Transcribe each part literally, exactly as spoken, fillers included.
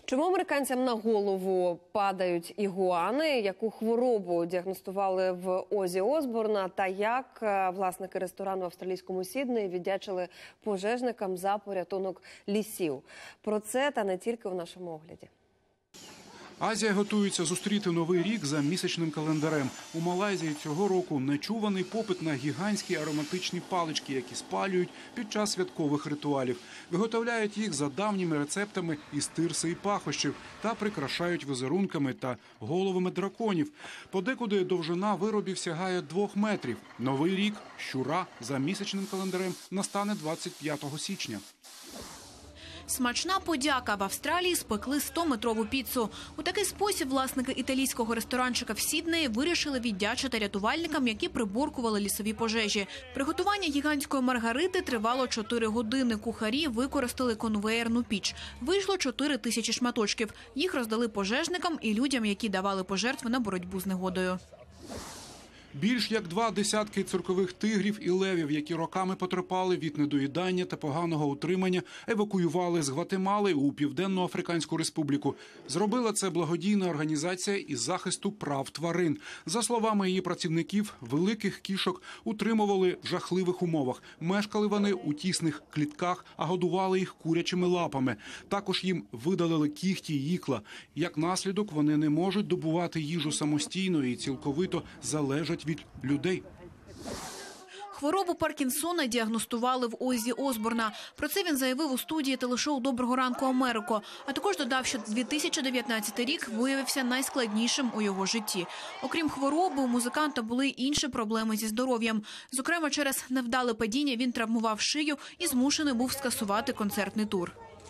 Чому американцям на голову падають ігуани, яку хворобу діагностували в Озі Осборна та як власники ресторану в австралійському Сіднеї віддячили пожежникам за порятунок лісів? Про це та не тільки в нашому огляді. Азія готується зустріти Новий рік за місячним календарем. У Малайзії цього року нечуваний попит на гігантські ароматичні палички, які спалюють під час святкових ритуалів. Виготовляють їх за давніми рецептами із тирси і пахощів та прикрашають візерунками та головами драконів. Подекуди довжина виробів сягає двох метрів. Новий рік, щура, за місячним календарем настане двадцять п'ятого січня. Смачна подяка. В Австралії спекли сто-метрову піцу. У такий спосіб власники італійського ресторанчика в Сіднеї вирішили віддячити рятувальникам, які приборкували лісові пожежі. Приготування гігантської маргарити тривало чотири години. Кухарі використали конвеєрну піч. Вийшло чотири тисячі шматочків. Їх роздали пожежникам і людям, які давали пожертви на боротьбу з негодою. Більш як два десятки циркових тигрів і левів, які роками потерпали від недоїдання та поганого утримання, евакуювали з Гватемали у Південну Африканську Республіку. Зробила це благодійна організація із захисту прав тварин. За словами її працівників, великих кішок утримували в жахливих умовах. Мешкали вони у тісних клітках, а годували їх курячими лапами. Також їм видалили кігті й ікла. Як наслідок, вони не можуть добувати їжу самостійно і цілковито залежать від людей. Хворобу Паркінсона діагностували в Озі Осборна. Про це він заявив у студії телешоу «Доброго ранку, Америко». А також додав, що дві тисячі дев'ятнадцятий рік виявився найскладнішим у його житті. Окрім хвороби, у музиканта були й інші проблеми зі здоров'ям. Зокрема, через невдале падіння він травмував шию і змушений був скасувати концертний тур.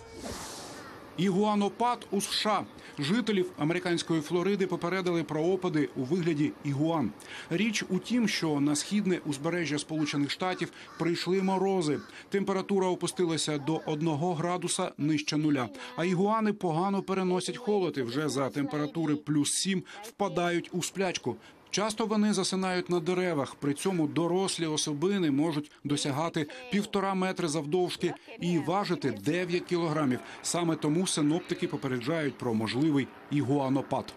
Ігуанопад у США. Жителів американської Флориди попередили про опади у вигляді ігуан. Річ у тім, що на східне узбережжя Сполучених Штатів прийшли морози. Температура опустилася до одного градуса нижче нуля. А ігуани погано переносять холод і вже за температури плюс сім впадають у сплячку. Часто вони засинають на деревах, при цьому дорослі особини можуть досягати півтора метри завдовжки і важити дев'ять кілограмів. Саме тому синоптики попереджають про можливий ігуанопад.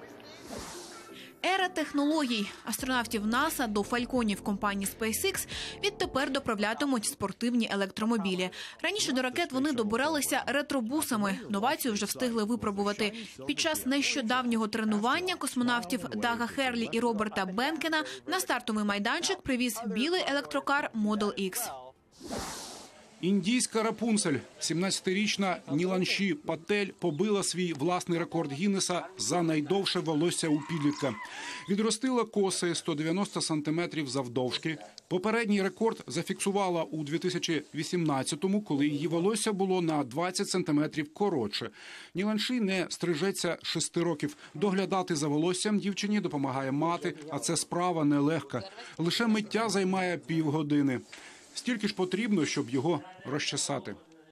Ера технологій. Астронавтів НАСА до фальконів компанії SpaceX відтепер доправлятимуть спортивні електромобілі. Раніше до ракет вони добиралися ретробусами. Новацію вже встигли випробувати. Під час нещодавнього тренування космонавтів Дага Херлі і Роберта Бенкена на стартовий майданчик привіз білий електрокар Model X. Індійська Рапунцель, сімнадцятирічна Ніланші Патель, побила свій власний рекорд Гіннеса за найдовше волосся у підлітка. Відростила коси сто дев'яносто сантиметрів завдовжки. Попередній рекорд зафіксувала у дві тисячі вісімнадцятому, коли її волосся було на двадцять сантиметрів коротше. Ніланші не стрижеться шести років. Доглядати за волоссям дівчині допомагає мати, а це справа нелегка. Лише миття займає півгодини. Стільки ж потрібно, щоб його розчесати.